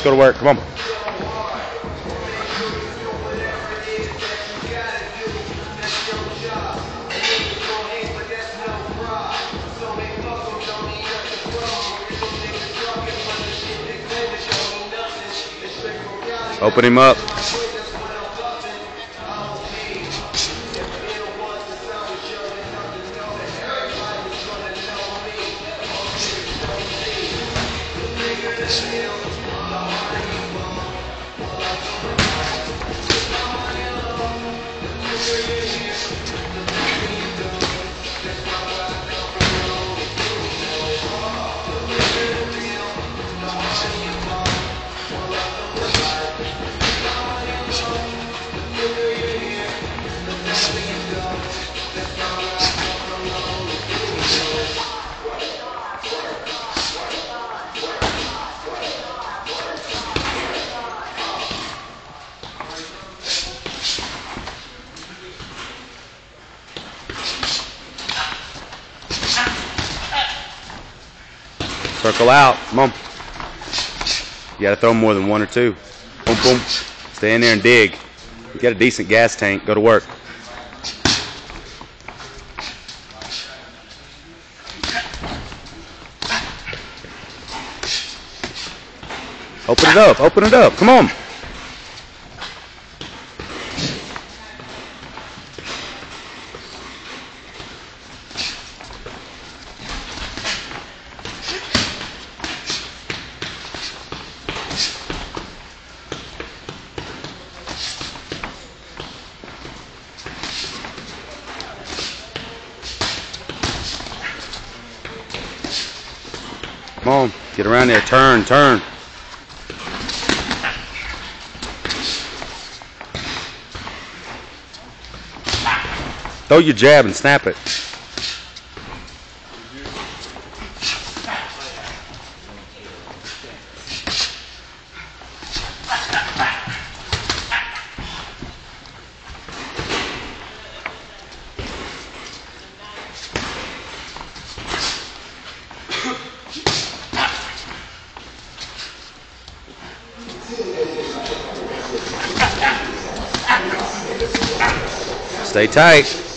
Let's go to work. Come on. Open him up. Circle out. Come on. You gotta throw more than one or two. Boom, boom. Stay in there and dig. You got a decent gas tank. Go to work. Open it up. Open it up. Come on. Come on, get around there, turn, turn. Throw your jab and snap it. Stay tight.